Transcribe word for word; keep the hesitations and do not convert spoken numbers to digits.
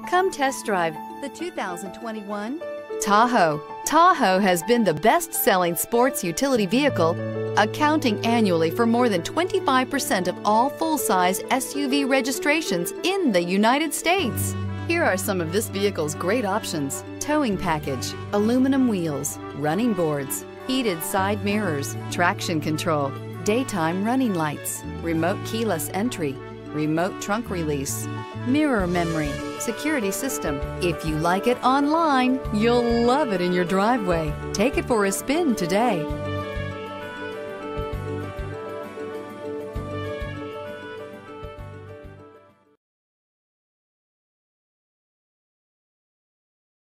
Come test drive the two thousand twenty-one Tahoe. Tahoe has been the best-selling sports utility vehicle, accounting annually for more than twenty-five percent of all full-size S U V registrations in the United States. Here are some of this vehicle's great options: towing package, aluminum wheels, running boards, heated side mirrors, traction control, daytime running lights, remote keyless entry, remote trunk release, mirror memory, security system. If you like it online, you'll love it in your driveway. Take it for a spin today.